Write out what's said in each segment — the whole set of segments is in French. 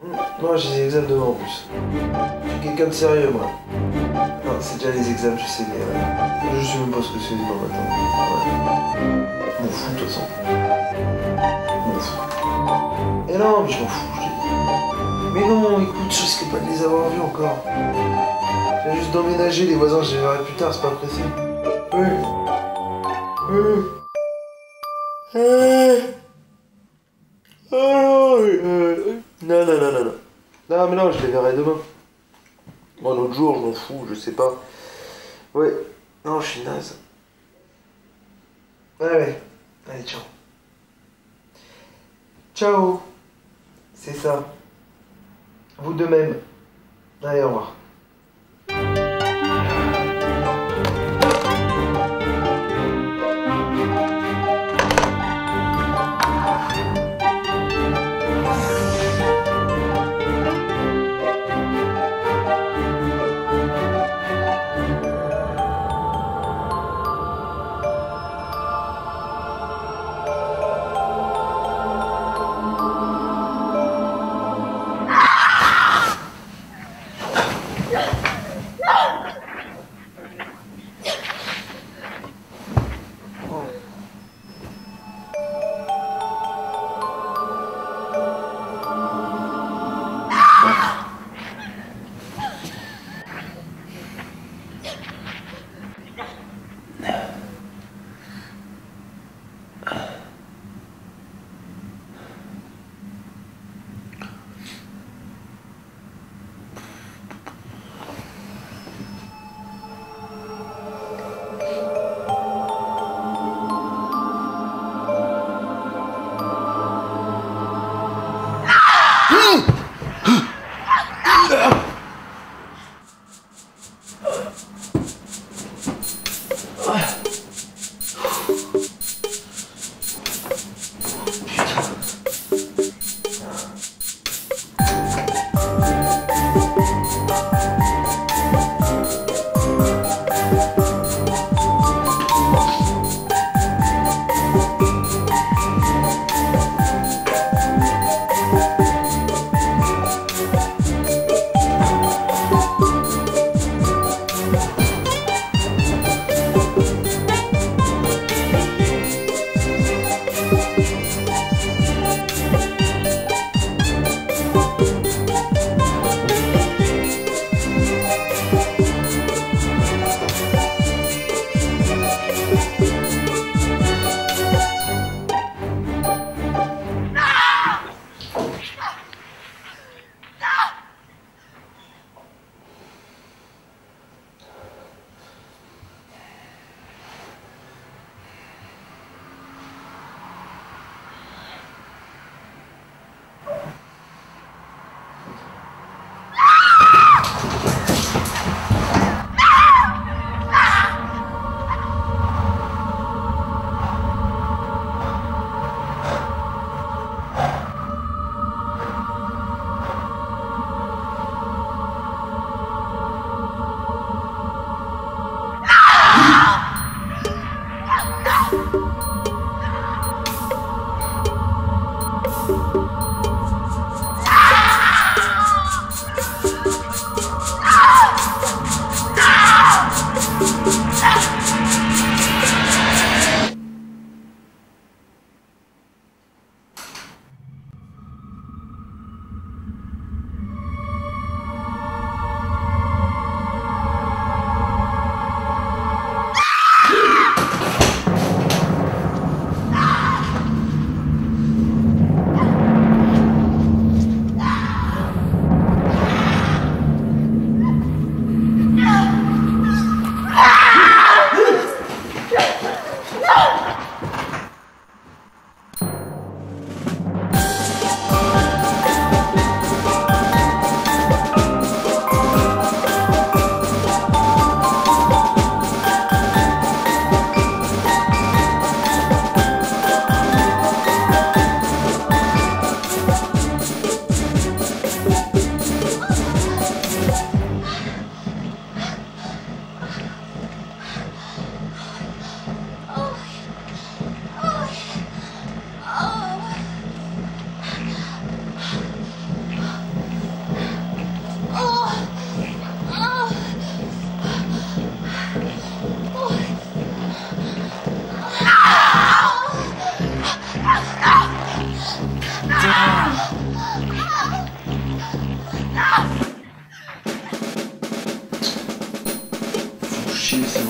Non, j'ai des examens demain en plus. Je suis quelqu'un de sérieux, moi. Non, c'est déjà les examens, je sais, mais je sais même pas ce que c'est demain matin. Ouais. Je m'en fous, de toute façon. Je m'en fous. Et non, mais je m'en fous, je te dis. Mais non, écoute, je risque pas de les avoir vus encore. Je viens juste d'emménager, les voisins, je les verrai plus tard, c'est pas pressé. Oui. Oui. Oh non, non, non, non, non, non. Non, mais non, je les verrai demain. Un autre jour, je m'en fous, je sais pas. Ouais. Non, je suis naze. Ouais, ouais. Allez, ciao. Ciao. C'est ça. Vous de même. Allez, au revoir.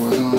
non.